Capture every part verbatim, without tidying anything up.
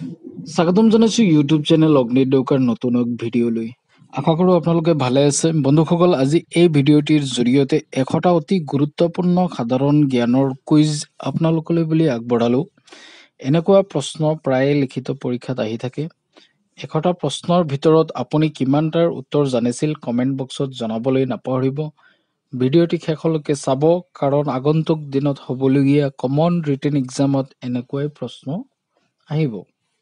স্বাগতম জনাইছো YouTube channel অগ্নি ডৌকাৰ নতুন এক ভিডিঅ'লৈ। আশা কৰোঁ আপোনালোকে ভালে আছে। বন্ধুসকল, আজি এই ভিডিঅ'টিৰ জৰিয়তে এশটা অতি গুৰুত্বপূৰ্ণ সাধাৰণ জ্ঞানৰ কুইজ আপোনালোকলৈ বুলি আগবঢ়ালোঁ। এনেকুৱা প্ৰশ্ন প্ৰায়ে লিখিত পৰীক্ষাত আহি থাকে। এশটা প্ৰশ্নৰ ভিতৰত আপুনি কিমানটাৰ উত্তৰ জানিছিল কমেণ্ট বক্সত জনাবলৈ নাপাহৰিব। ভিডিঅ'টি শেষলৈকে চাব, কাৰণ আগন্তুক দিনত হ'বলগীয়া কমন ৰিটেন এক্সামত এনেকুৱাই প্ৰশ্ন আহিব।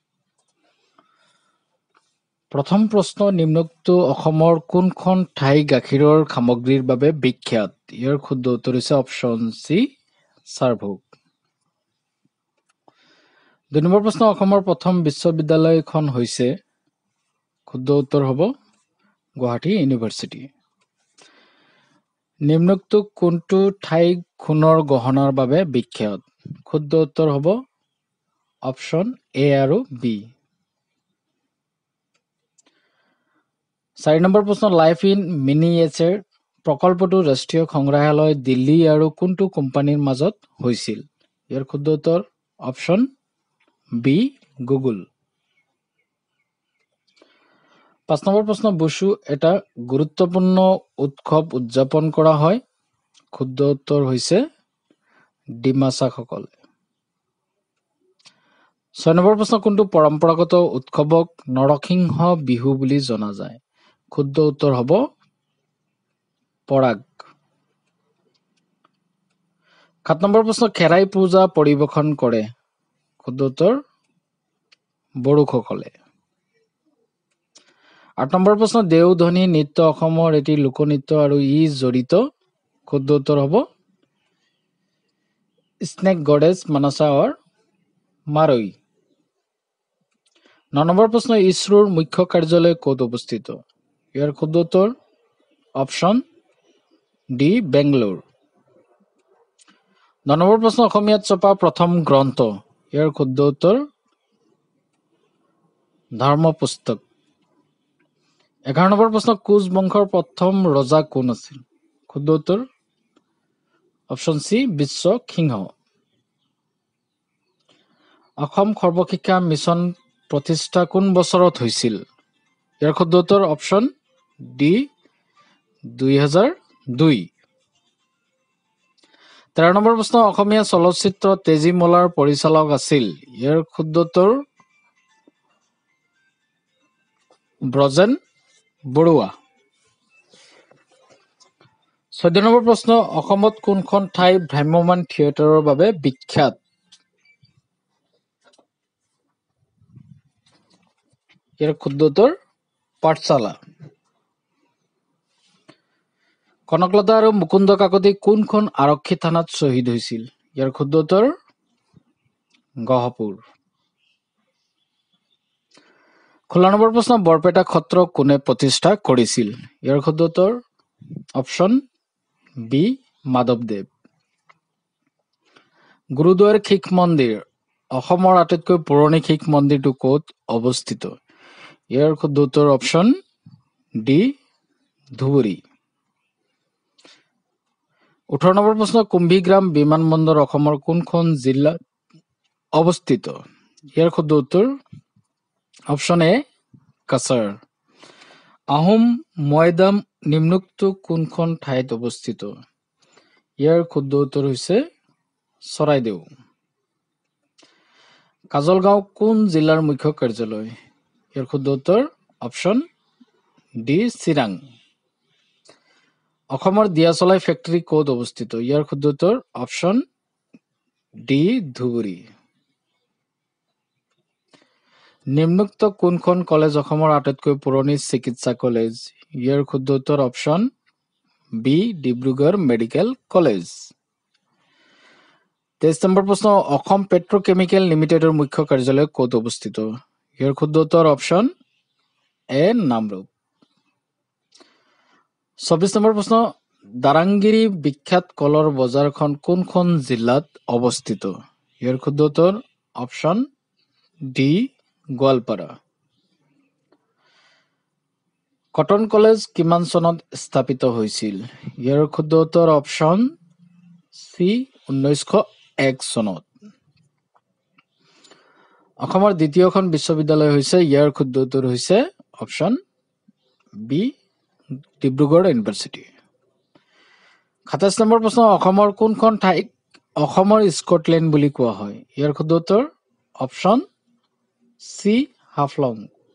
প্ৰথম প্ৰশ্ন, নিম্নোক্ত অসমৰ কোনখন ঠাই গাখীৰৰ সামগ্ৰীৰ বাবে বিখ্যাত? ইয়াৰ শুদ্ধ উত্তৰ হৈছে অপশ্যন চি, চাৰভোগ। দুই নম্বৰ প্ৰশ্ন, অসমৰ প্ৰথম বিশ্ববিদ্যালয়খন হৈছে? শুদ্ধ উত্তৰ হ'ব গুৱাহাটী ইউনিভাৰ্চিটি। নিম্নোক্ত কোনটো ঠাই সোণৰ গহনাৰ বাবে বিখ্যাত? শুদ্ধ উত্তৰ হ'ব অপশ্যন এ আৰু বি। চাৰি নম্বৰ প্ৰশ্ন, লাইফ ইন মিনিয়েচাৰ প্ৰকল্পটো ৰাষ্ট্ৰীয় সংগ্ৰহালয় দিল্লী আৰু কোনটো কোম্পানীৰ মাজত হৈছিল? ইয়াৰ শুদ্ধ উত্তৰ অপশ্যন বি, গুগল। পাঁচ নম্বৰ প্ৰশ্ন, বসু এটা গুৰুত্বপূৰ্ণ উৎসৱ উদযাপন কৰা হয়। শুদ্ধ উত্তৰ হৈছে ডিমাছাসকলে। ছয় নম্বৰ প্ৰশ্ন, কোনটো পৰম্পৰাগত উৎসৱক নৰসিংহ বিহু বুলি জনা যায়? শুদ্ধ উত্তৰ হ'ব পৰাগ। সাত নম্বৰ প্ৰশ্ন, খেৰাই পূজা পৰিৱেশন কৰে? শুদ্ধ উত্তৰ বড়োসকলে। আঠ নম্বৰ প্ৰশ্ন, দেওধনী নৃত্য অসমৰ এটি লোকনৃত্য আৰু ই জড়িত? শুদ্ধ উত্তৰ হ'ব snake goddess Mansa or Marai. ন নম্বৰ প্ৰশ্ন, ইছৰোৰ মুখ্য কাৰ্যালয় ক'ত অৱস্থিত? ইয়াৰ শুদ্ধ উত্তৰ অপশ্যন ডি, বেংগলোৰ। ন নম্বৰ প্ৰশ্ন, অসমীয়াত ছপা প্ৰথম গ্ৰন্থ? ইয়াৰ শুদ্ধ উত্তৰ ধৰ্ম পুস্তক। এঘাৰ নম্বৰ প্ৰশ্ন, কোচ বংশৰ প্ৰথম ৰজা কোন আছিল? শুদ্ধ উত্তৰ option C, Biswa Singha. Assam Sarva Shiksha mission প্ৰতিষ্ঠা কোন বছৰত হৈছিল? ইয়াৰ শুদ্ধ উত্তৰ অপশ্যন ডি, দুই হাজাৰ দুই। তেৰ নম্বৰ প্ৰশ্ন, অসমীয়া চলচ্চিত্ৰ তেজীমলাৰ পৰিচালক আছিল? ইয়াৰ শুদ্ধ উত্তৰ ব্ৰজেন বৰুৱা। চৈধ্য নম্বৰ প্ৰশ্ন, অসমত কোনখন ঠাই ভ্ৰাম্যমাণ থিয়েটাৰৰ বাবে বিখ্যাত? ইয়াৰ শুদ্ধ উত্তৰ পাঠশালা। কনকলতা আৰু মুকুন্দ কাকতি কোনখন আৰক্ষী থানাত শ্বহীদ হৈছিল? ইয়াৰ শুদ্ধ উত্তৰ গহপুৰ। ষোল্ল নম্বৰ প্ৰশ্ন, বৰপেটা সত্ৰ কোনে প্ৰতিষ্ঠা কৰিছিল? ইয়াৰ শুদ্ধ উত্তৰ অপশ্যন বি, মাধৱদেৱ। গুৰুদ্বাৰ শিখ মন্দিৰ অসমৰ আটাইতকৈ পুৰণি শিখ মন্দিৰটো ক'ত অৱস্থিত? ইয়াৰ শুদ্ধ উত্তৰ অপশ্যন ডি, ধুবুৰী। ওঠৰ নম্বৰ প্ৰশ্ন, কুম্ভীগ্ৰাম বিমানবন্দৰ অসমৰ কোনখন জিলাত অৱস্থিত? ইয়াৰ শুদ্ধ উত্তৰ অপশ্যন এ, কাছাৰ। আহোম মৈদাম নিম্নোক্ত কোনখন ঠাইত অৱস্থিত? ইয়াৰ শুদ্ধ উত্তৰ হৈছে চৰাইদেউ। কাজলগাঁও কোন জিলাৰ মুখ্য কাৰ্যালয়? ইয়াৰ শুদ্ধ উত্তৰ অপশ্যন ডি, চিৰাং। অসমৰ দিয়াচলাই ফেক্টৰী ক'ত অৱস্থিত? ইয়াৰ শুদ্ধ উত্তৰ অপশ্যন ডি, ধুবুৰী। নিম্নোক্ত কোনখন কলেজ অসমৰ আটাইতকৈ পুৰণি চিকিৎসা কলেজ? ইয়াৰ শুদ্ধ উত্তৰ option B, Dibrugarh medical college. তেইছ নম্বৰ প্ৰশ্ন, অসম পেট্ৰকেমিকেল লিমিটেডৰ মুখ্য কাৰ্যালয় ক'ত অৱস্থিত? ইয়াৰ শুদ্ধ উত্তৰ অপশ্যন এ, নামৰূপ। চৌবিশ নম্বৰ প্ৰশ্ন, দাৰাংগিৰি বিখ্যাত কলৰ বজাৰখন কোনখন জিলাত অৱস্থিত? ইয়াৰ শুদ্ধ উত্তৰ option D, Goalpara. Cotton college কিমান চনত স্থাপিত হৈছিল? ইয়াৰ শুদ্ধ উত্তৰ অপশ্যন চি, ঊনৈছশ এক চনত। অসমৰ দ্বিতীয়খন বিশ্ববিদ্যালয় হৈছে ইয়াৰ শুদ্ধ উত্তৰ হৈছে অপশ্যন বি ডিব্ৰুগড় ইউনিভাৰ্চিটি। সাতাইছ নম্বৰ প্ৰশ্ন, অসমৰ কোনখন ঠাইক অসমৰ স্কটলেণ্ড বুলি কোৱা হয়? ইয়াৰ শুদ্ধ উত্তৰ অপশ্যন চি হাফলং।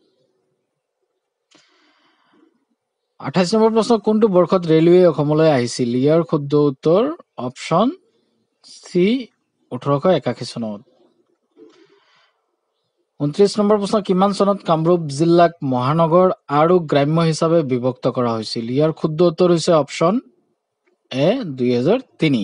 আঠাইছ নম্বৰ প্ৰশ্ন, কোনটো বৰ্ষত ৰেলৱে অসমলৈ আহিছিল? ইয়াৰ শুদ্ধ উত্তৰ অপশ্যন চি ওঠৰশ একাশী চনত। ঊনত্ৰিছ নম্বৰ প্ৰশ্ন, কিমান চনত কামৰূপ জিলাক মহানগৰ আৰু গ্ৰাম্য হিচাপে বিভক্ত কৰা হৈছিল? ইয়াৰ শুদ্ধ উত্তৰ হৈছে অপশ্যন এ দুই হাজাৰ তিনি।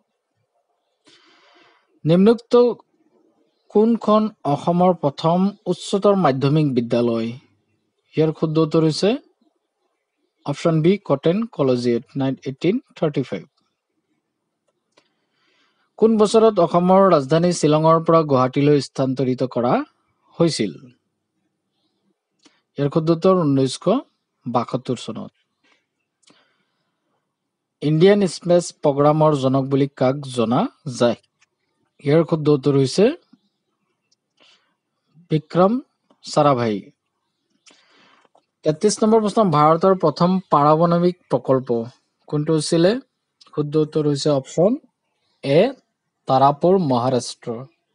নিম্নোক্ত কোনখন অসমৰ প্ৰথম উচ্চতৰ মাধ্যমিক বিদ্যালয়? ইয়াৰ শুদ্ধ উত্তৰ হৈছে option B Cotton collegiate eighteen thirty five. কোন বছৰত অসমৰ ৰাজধানী শ্বিলঙৰ পৰা গুৱাহাটীলৈ স্থানান্তৰিত কৰা হৈছিল? ইয়াৰ শুদ্ধ উত্তৰ ঊনৈছশ বাসত্তৰ চনত। ইণ্ডিয়ান স্পেচ প্ৰগ্ৰামৰ জনক বুলি কাক জনা যায়? ইয়াৰ শুদ্ধ উত্তৰ হৈছে বিক্ৰম সাৰাভাই। তেত্ৰিছ নম্বৰ প্ৰশ্ন, ভাৰতৰ প্ৰথম পাৰমাণৱিক প্ৰকল্প কোনটো হৈছিলে? শুদ্ধ উত্তৰ হৈছে অপশ্যন এ তাৰাপুৰ মহাৰাষ্ট্ৰ।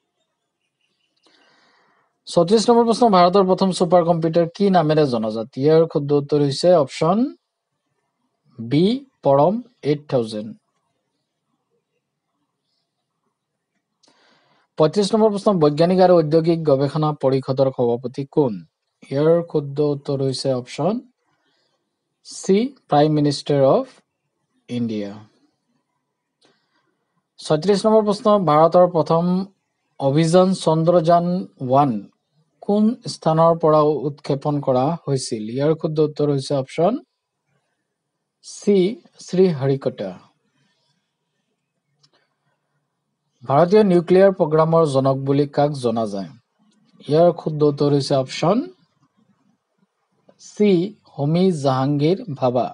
চৌত্ৰিছ নম্বৰ প্ৰশ্ন, ভাৰতৰ প্ৰথম ছুপাৰ কম্পিউটাৰ কি নামেৰে জনাজাত? ইয়াৰ শুদ্ধ উত্তৰ হৈছে option B Param eight thousand. পঁয়ত্ৰিছ নম্বৰ প্ৰশ্ন, বৈজ্ঞানিক আৰু ঔদ্যোগিক গৱেষণা পৰিষদৰ সভাপতি কোন? ইয়াৰ শুদ্ধ উত্তৰ হৈছে option C prime minister of India. ছয়ত্ৰিছ নম্বৰ প্ৰশ্ন, ভাৰতৰ প্ৰথম অভিযান চন্দ্ৰযান ওৱান কোন স্থানৰ পৰা উৎক্ষেপণ কৰা হৈছিল? ইয়াৰ শুদ্ধ উত্তৰ হৈছে অপশ্যন চি শ্ৰীহৰিকোটা। ভাৰতীয় নিউক্লিয়াৰ প্ৰগ্ৰামৰ জনক বুলি কাক জনা যায়? ইয়াৰ শুদ্ধ উত্তৰ হৈছে অপশ্যন চি হোমী জাহাংগীৰ ভাবা।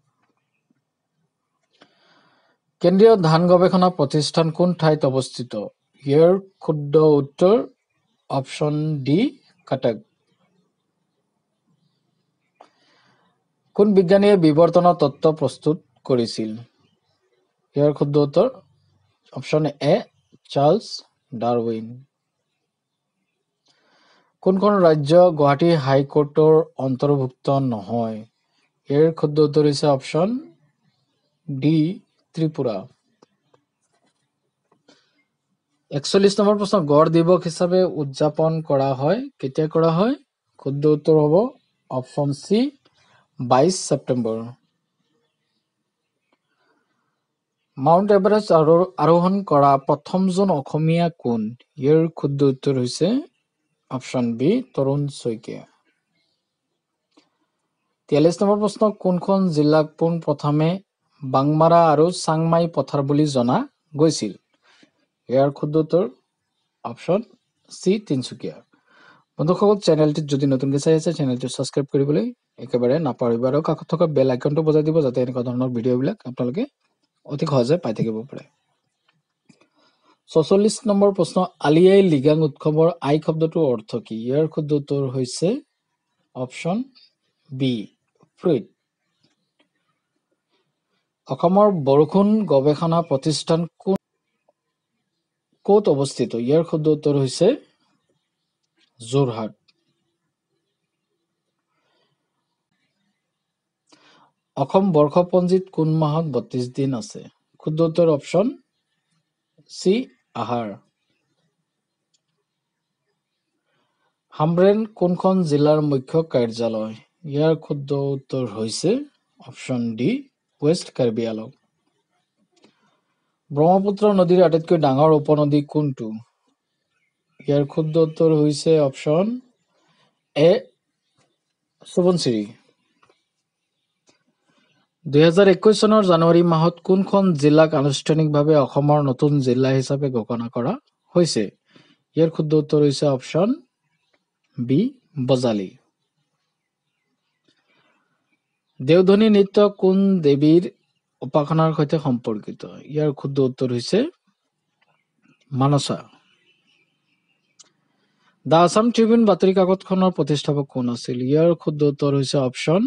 কেন্দ্ৰীয় ধান গৱেষণা প্ৰতিষ্ঠান কোন ঠাইত অৱস্থিত? ইয়াৰ শুদ্ধ উত্তৰ অপশ্যন ডি কটক। কোন বিজ্ঞানীয়ে বিৱৰ্তনৰ তত্ত্ব প্ৰস্তুত কৰিছিল? ইয়াৰ শুদ্ধ উত্তৰ অপশ্যন এ চাৰ্লছ ডাৰউইন। কোনখন ৰাজ্য গুৱাহাটী হাইকোৰ্টৰ অন্তৰ্ভুক্ত নহয়? ইয়াৰ শুদ্ধ উত্তৰ হৈছে অপশ্যন ডি ত্ৰিপুৰা। একচল্লিছ নম্বৰ প্ৰশ্ন, গড় দিৱস হিচাপে উদযাপন কৰা হয় কেতিয়া কৰা হয়? শুদ্ধ উত্তৰ হ'ব অপশ্যন চি বাইছ ছেপ্টেম্বৰ। মাউণ্ট এভাৰেষ্ট আৰোহণ কৰা প্ৰথমজন অসমীয়া কোন? ইয়াৰ শুদ্ধ উত্তৰ হৈছে অপশ্যন বি তৰুণ শইকীয়া। তিয়াল্লিছ নম্বৰ প্ৰশ্ন, কোনখন জিলাক পোন প্ৰথমে বাংমাৰা আৰু চাংমাই পথাৰ বুলি জনা গৈছিল? ইয়াৰ শুদ্ধ উত্তৰ অপশ্যন চি তিনচুকীয়া। বন্ধুসকল, চেনেলটিত যদি নতুনকৈ চাই আছে চেনেলটো ছাবস্ক্ৰাইব কৰিবলৈ একেবাৰে নাপাহৰিব আৰু কাষত থকা বেল আইকনটো বজাই দিব যাতে এনেকুৱা ধৰণৰ ভিডিঅ'বিলাক আপোনালোকে অতি সহজে পাই থাকিব পাৰে। ছচল্লিছ নম্বৰ প্ৰশ্ন, আলি আই লৃগাং উৎসৱৰ আই শব্দটোৰ অৰ্থ কি? ইয়াৰ শুদ্ধ উত্তৰ হৈছে অপশ্যন বি ফ্ৰুইট। অসমৰ বৰষুণ গৱেষণা প্ৰতিষ্ঠান কোন ক'ত অৱস্থিত? ইয়াৰ শুদ্ধ উত্তৰ হৈছে যোৰহাট। অসম বৰ্ষপঞ্জীত কোন মাহত বত্ৰিশ দিন আছে? শুদ্ধ উত্তৰ অপশ্যন চি আহাৰ। হামৰেন কোনখন জিলাৰ মুখ্য কাৰ্যালয়? ইয়াৰ শুদ্ধ উত্তৰ হৈছে option D west Karbi Anglong. Brahmaputra নদীৰ আটাইতকৈ ডাঙৰ উপনদী কোনটো? ইয়াৰ শুদ্ধ উত্তৰ হৈছে অপশ্যন এ সোৱণশিৰি। দুহেজাৰ একৈশ চনৰ জানুৱাৰী মাহত কোনখন জিলাক আনুষ্ঠানিকভাৱে অসমৰ নতুন জিলা হিচাপে ঘোষণা কৰা হৈছে? ইয়াৰ শুদ্ধ উত্তৰ হৈছে অপশ্যন বি বজালী। দেওধনী নৃত্য কোন দেৱীৰ উপাসনাৰ সৈতে সম্পৰ্কিত? ইয়াৰ শুদ্ধ উত্তৰ হৈছে মানসা। দ্য আছাম ট্ৰিবিউন বাতৰি কাকতখনৰ প্ৰতিষ্ঠাপক কোন আছিল? ইয়াৰ শুদ্ধ উত্তৰ হৈছে অপশ্যন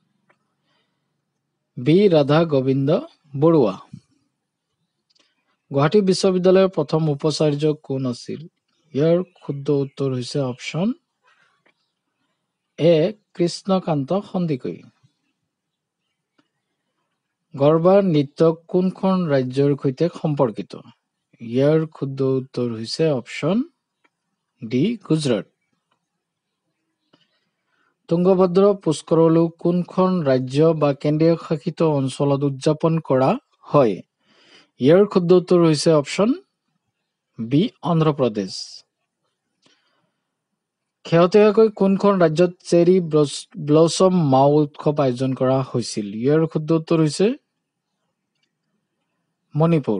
বি ৰাধা গোবিন্দ বৰুৱা। গুৱাহাটী বিশ্ববিদ্যালয়ৰ প্ৰথম উপাচাৰ্য কোন আছিল? ইয়াৰ শুদ্ধ উত্তৰ হৈছে অপশ্যন এ কৃষ্ণকান্ত সন্দিকৈ। গৰবা নৃত্য কোনখন ৰাজ্যৰ সৈতে সম্পৰ্কিত? ইয়াৰ শুদ্ধ উত্তৰ হৈছে অপশ্যন ডি গুজৰাট। তুংগভদ্ৰ পুষ্কৰলো কোনখন ৰাজ্য বা কেন্দ্ৰীয় শাসিত অঞ্চলত উদযাপন কৰা হয়? ইয়াৰ শুদ্ধ উত্তৰ হৈছে অপশ্যন বি অন্ধ্ৰপ্ৰদেশ। শেহতীয়াকৈ কোনখন ৰাজ্যত চেৰী ব্লছম মাও উৎসৱ আয়োজন কৰা হৈছিল? ইয়াৰ শুদ্ধ উত্তৰ হৈছে মণিপুৰ।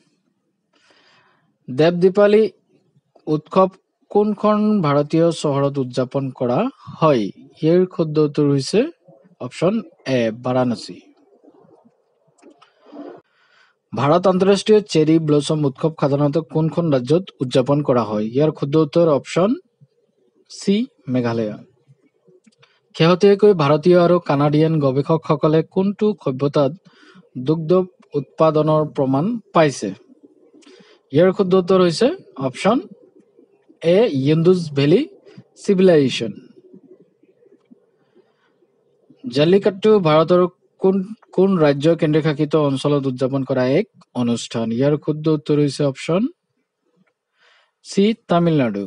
দেৱ দীপাৱলী উৎসৱ কোনখন ভাৰতীয় চহৰত উদযাপন কৰা হয়? ইয়াৰ শুদ্ধ উত্তৰ হৈছে অপশ্যন এ বাৰাণসী। ভাৰত আন্তঃৰাষ্ট্ৰীয় চেৰী ব্লছম উৎসৱ সাধাৰণতে কোনখন ৰাজ্যত উদযাপন কৰা হয়? ইয়াৰ শুদ্ধ উত্তৰ অপশ্যন চি মেঘালয়। শেহতীয়াকৈ ভাৰতীয় আৰু কানাডিয়ান গৱেষকসকলে কোনটো সভ্যতাত দুগ্ধ উৎপাদনৰ প্ৰমাণ পাইছে? ইয়াৰ শুদ্ধ উত্তৰ হৈছে option A Indus valley civilisation. Jallikattu ভাৰতৰ কোন কোন ৰাজ্য কেন্দ্ৰীয় শাসিত অঞ্চলত উদযাপন কৰা এক অনুষ্ঠান? ইয়াৰ শুদ্ধ উত্তৰ হৈছে অপশ্যন চি তামিলনাডু।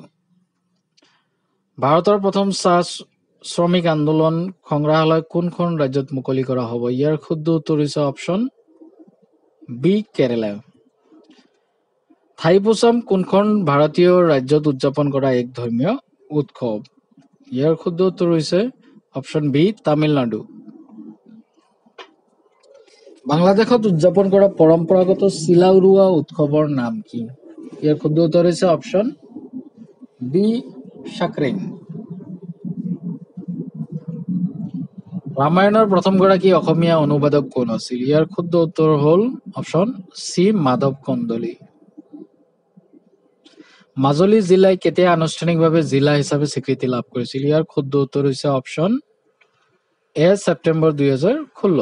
ভাৰতৰ প্ৰথম চাহ শ্ৰমিক আন্দোলন সংগ্ৰহালয় কোনখন ৰাজ্যত মুকলি কৰা হ'ব? ইয়াৰ শুদ্ধ উত্তৰ হৈছে অপশ্যন বি কেৰালা। থাইপুছাম কোনখন ভাৰতীয় ৰাজ্যত উদযাপন কৰা এক ধৰ্মীয় উৎসৱ? ইয়াৰ শুদ্ধ উত্তৰ হৈছে অপশ্যন বি তামিলনাডু। বাংলাদেশত উদযাপন কৰা পৰম্পৰাগত চিলা উৰুৱা উৎসৱৰ নাম কি? ইয়াৰ শুদ্ধ উত্তৰ হৈছে অপশ্যন বি সাকৰেং। ৰামায়ণৰ প্ৰথমগৰাকী অসমীয়া অনুবাদক কোন আছিল? ইয়াৰ শুদ্ধ উত্তৰ হ'ল অপশ্যন চি মাধৱ কন্দলী। মাজুলী জিলাই কেতিয়া আনুষ্ঠানিকভাৱে জিলা হিচাপে স্বীকৃতি লাভ কৰিছিল? ইয়াৰ শুদ্ধ উত্তৰ হৈছে অপশ্যন এ ছেপ্টেম্বৰ দুই হাজাৰ ষোল্ল।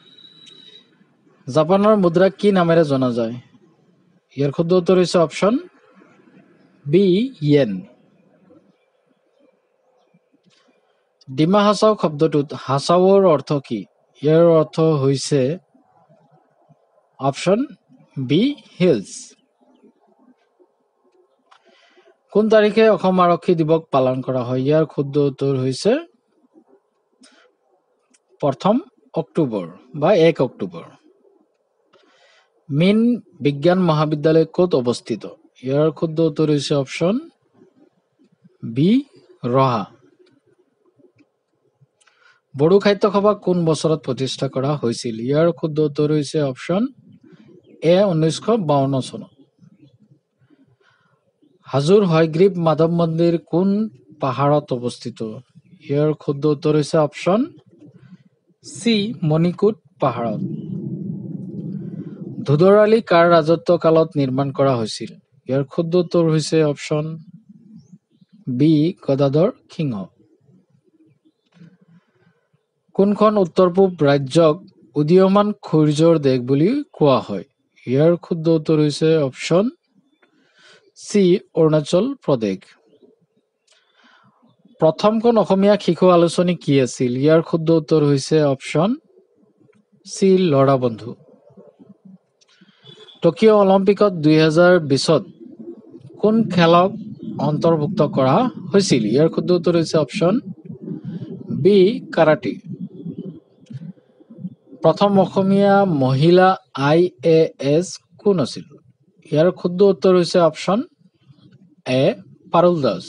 জাপানৰ মুদ্ৰা কি নামেৰে জনা যায়? ইয়াৰ শুদ্ধ উত্তৰ হৈছে অপশ্যন বি য়েন। ডিমা হাছাও শব্দটোত হাছাওৰ অৰ্থ কি? ইয়াৰ অৰ্থ হৈছে অপশ্যন বি হিলছ। কোন তাৰিখে অসম আৰক্ষী দিৱস পালন কৰা হয়? ইয়াৰ শুদ্ধ উত্তৰ হৈছে প্ৰথম অক্টোবৰ বা এক অক্টোবৰ। মীন বিজ্ঞান মহাবিদ্যালয় ক'ত অৱস্থিত? ইয়াৰ শুদ্ধ উত্তৰ হৈছে অপশ্যন বি ৰহা। বড়ো সাহিত্য সভা কোন বছৰত প্ৰতিষ্ঠা কৰা হৈছিল? ইয়াৰ শুদ্ধ উত্তৰ হৈছে অপশ্যন এ ঊনৈছশ বাৱন্ন চনত। হাজোৰ হয়গ্ৰীৱ মাধৱ মন্দিৰ কোন পাহাৰত অৱস্থিত? ইয়াৰ শুদ্ধ উত্তৰ হৈছে অপশ্যন চি মণিকোট পাহাৰত। ধুধৰ আলি কাৰ ৰাজত্ব কালত নিৰ্মাণ কৰা হৈছিল? ইয়াৰ শুদ্ধ উত্তৰ হৈছে অপশ্যন বি গদাধৰ সিংহ। কোনখন উত্তৰ পূব ৰাজ্যক উদীয়মান সূৰ্যৰ দেশ বুলি কোৱা হয়? ইয়াৰ শুদ্ধ উত্তৰ হৈছে অপশ্যন চি অৰুণাচল প্ৰদেশ। প্ৰথমখন অসমীয়া শিশু আলোচনী কি আছিল? ইয়াৰ শুদ্ধ উত্তৰ হৈছে অপশ্যন চি ল'ৰা বন্ধু। টকিঅ' অলিম্পিকত দুই হাজাৰ বিছত কোন খেলক অন্তৰ্ভুক্ত কৰা হৈছিল? ইয়াৰ শুদ্ধ উত্তৰ হৈছে অপশ্যন বি কাৰাটে। প্ৰথম অসমীয়া মহিলা আই এ এছ কোন আছিল? ইয়াৰ শুদ্ধ উত্তৰ হৈছে অপশ্যন এ পাৰুল দাস।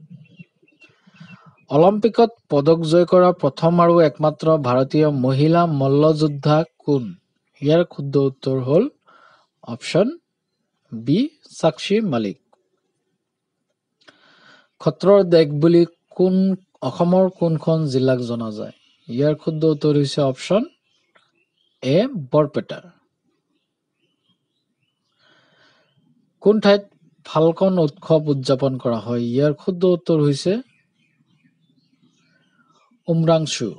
অলিম্পিকত পদক জয় কৰা প্ৰথম আৰু একমাত্ৰ ভাৰতীয় মহিলা মল্লযোদ্ধা কোন? ইয়াৰ শুদ্ধ উত্তৰ হ'ল অপশ্যন বি সাক্ষী মালিক। খত্ৰৰ দেশ বুলি কোন অসমৰ কোনখন জিলাক জনা যায়? ইয়াৰ শুদ্ধ উত্তৰ হৈছে অপশ্যন এ বৰপেটা। কোন ঠাইত ফাল্কন উৎসৱ উদযাপন কৰা হয়? ইয়াৰ শুদ্ধ উত্তৰ হৈছে উমৰাংচু।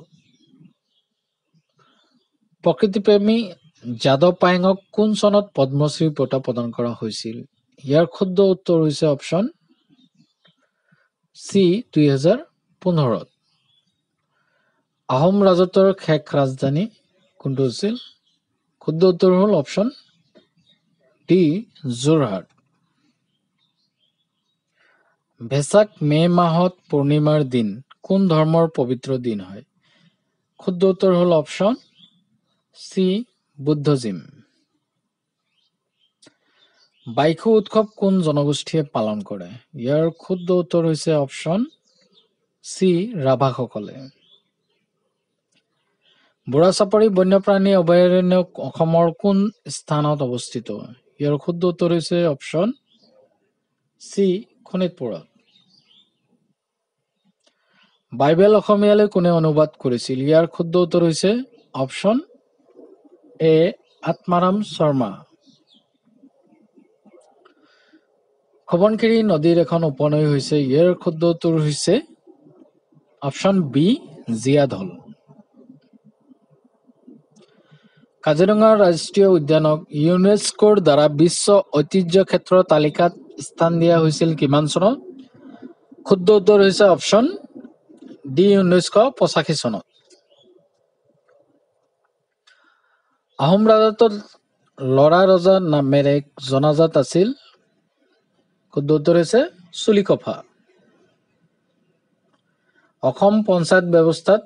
প্ৰকৃতিপ্ৰেমী যাদৱ পায়েঙক কোন চনত পদ্মশ্ৰী বঁটা প্ৰদান কৰা হৈছিল? ইয়াৰ শুদ্ধ উত্তৰ হৈছে অপশ্যন চি দুই হাজাৰ পোন্ধৰত। আহোম ৰাজত্বৰ শেষ ৰাজধানী কোনটো আছিল? শুদ্ধ উত্তৰ হ'ল option D Jorhat. Vesak May মাহত পূৰ্ণিমাৰ দিন কোন ধৰ্মৰ পবিত্ৰ দিন হয়? শুদ্ধ উত্তৰ হ'ল অপশ্যন চি বুদ্ধজিম। বাইখু উৎসৱ কোন জনগোষ্ঠীয়ে পালন কৰে? ইয়াৰ শুদ্ধ উত্তৰ হৈছে অপশ্যন চি ৰাভাসকলে। বুঢ়াচাপৰি বন্যপ্ৰাণী অভয়াৰণ্য অসমৰ কোন স্থানত অৱস্থিত? ইয়াৰ শুদ্ধ উত্তৰ হৈছে অপশ্যন চি শোণিতপুৰত। বাইবেল অসমীয়ালৈ কোনে অনুবাদ কৰিছিল? ইয়াৰ শুদ্ধ উত্তৰ হৈছে অপশ্যন এ আত্মাৰাম শৰ্মা। সোৱণশিৰি নদীৰ এখন উপনৈ হৈছে? ইয়াৰ শুদ্ধ উত্তৰ হৈছে অপশ্যন বি জীয়াঢল। কাজিৰঙা ৰাষ্ট্ৰীয় উদ্যানক ইউনেস্কোৰ দ্বাৰা বিশ্ব ঐতিহ্য ক্ষেত্ৰৰ তালিকাত স্থান দিয়া হৈছিল কিমান চনত? শুদ্ধ উত্তৰ হৈছে অপশ্যন ডি ঊনৈছশ পঁচাশী চনত। আহোম ৰাজত্বত লৰা ৰজা নামেৰে জনাজাত আছিল? শুদ্ধ উত্তৰ হৈছে চুলিকফা। অসম পঞ্চায়ত ব্যৱস্থাত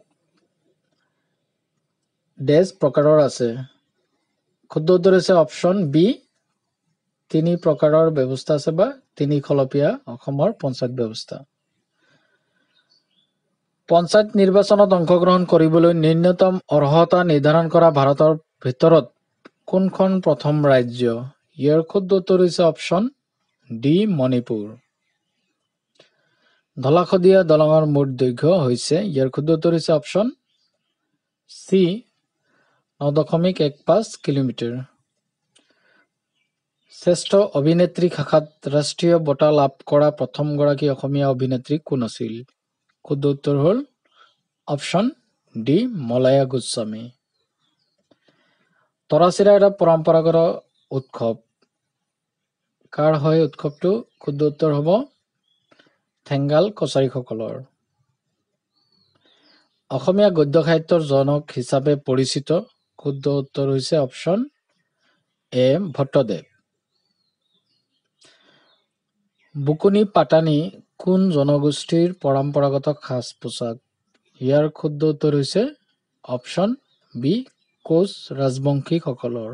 ডেছ প্ৰকাৰৰ আছে? শুদ্ধ উত্তৰ হৈছে অপশ্যন বি তিনি প্ৰকাৰৰ ব্যৱস্থা আছে বা তিনি খলপীয়া অসমৰ পঞ্চায়ত ব্যৱস্থা। পঞ্চায়ত নিৰ্বাচনত অংশগ্ৰহণ কৰিবলৈ ন্যূনতম অৰ্হতা নিৰ্ধাৰণ কৰা ভাৰতৰ ভিতৰত কোনখন প্ৰথম ৰাজ্য? ইয়াৰ শুদ্ধ উত্তৰ হৈছে অপশ্যন ডি মণিপুৰ। ধলাশদিয়া দলঙৰ মুঠ দৈৰ্ঘ্য হৈছে? ইয়াৰ শুদ্ধ উত্তৰ হৈছে অপশ্যন চি ন দশমিক এক পাঁচ কিলোমিটাৰ। শ্ৰেষ্ঠ অভিনেত্ৰী শাখাত ৰাষ্ট্ৰীয় বঁটা লাভ কৰা প্ৰথমগৰাকী অসমীয়া অভিনেত্ৰী কোন আছিল? শুদ্ধ উত্তৰ হ'ল অপশ্যন ডি মলয়া গোস্বামী। তৰাচিৰা এটা পৰম্পৰাগত উৎসৱ। কাৰ হয় উৎসৱটো? শুদ্ধ উত্তৰ হ'ব ঠেঙ্গাল কছাৰীসকলৰ। অসমীয়া গদ্য সাহিত্যৰ জনক হিচাপে পৰিচিত? শুদ্ধ উত্তৰ হৈছে অপশ্যন এ ভট্টদেৱ। বুকুনি পাটানি কোন জনগোষ্ঠীৰ পৰম্পৰাগত সাজ পোছাক? ইয়াৰ শুদ্ধ উত্তৰ হৈছে অপশ্যন বি কোচ ৰাজবংশীসকলৰ।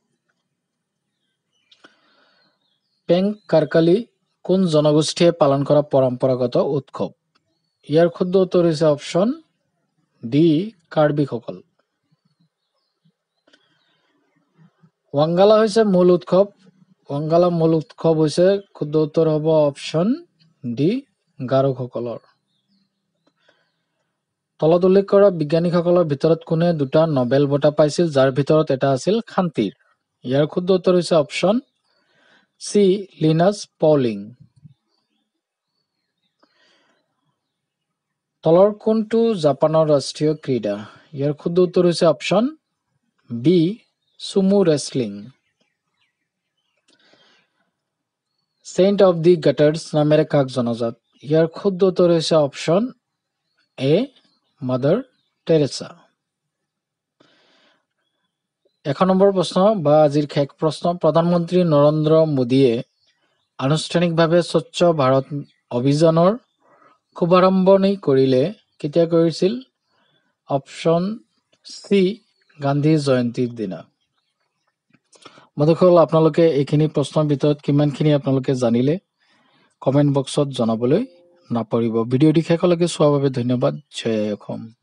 পেং কাৰকালি কোন জনগোষ্ঠীয়ে পালন কৰা পৰম্পৰাগত উৎসৱ? ইয়াৰ শুদ্ধ উত্তৰ হৈছে অপশ্যন ডি কাৰ্বিসকল। ৱাংগালা হৈছে মূল উৎসৱ? ৱাংগালা মূল উৎসৱ হৈছে? শুদ্ধ উত্তৰ হ'ব অপশ্যন ডি গাৰোসকলৰ। তলত উল্লেখ কৰা বিজ্ঞানীসকলৰ ভিতৰত কোনে দুটা নবেল বঁটা পাইছিল যাৰ ভিতৰত এটা আছিল শান্তিৰ? ইয়াৰ শুদ্ধ উত্তৰ হৈছে অপশ্যন চি লিনাছ পউলিং। তলৰ কোনটো জাপানৰ ৰাষ্ট্ৰীয় ক্ৰীড়া? ইয়াৰ শুদ্ধ উত্তৰ হৈছে option B sumo wrestling. Saint of the gutters নামেৰে কাক জনাজাত? ইয়াৰ শুদ্ধ উত্তৰ হৈছে অপশ্যন এ মাদাৰ টেৰেছা। এশ নম্বৰ প্ৰশ্ন বা আজিৰ শেষ প্ৰশ্ন। প্ৰধানমন্ত্ৰী নৰেন্দ্ৰ মোদীয়ে আনুষ্ঠানিকভাৱে স্বচ্ছ ভাৰত অভিযানৰ শুভাৰম্ভণি কৰিলে কেতিয়া কৰিছিল? অপশ্যন চি গান্ধী জয়ন্তীৰ দিনা। বন্ধুসকল, আপোনালোকে এইখিনি প্ৰশ্নৰ ভিতৰত কিমানখিনি আপোনালোকে জানিলে কমেণ্ট বক্সত জনাবলৈ নাপাহৰিব। ভিডিঅ'টি শেষলৈকে চোৱাৰ বাবে ধন্যবাদ। জয় অসম।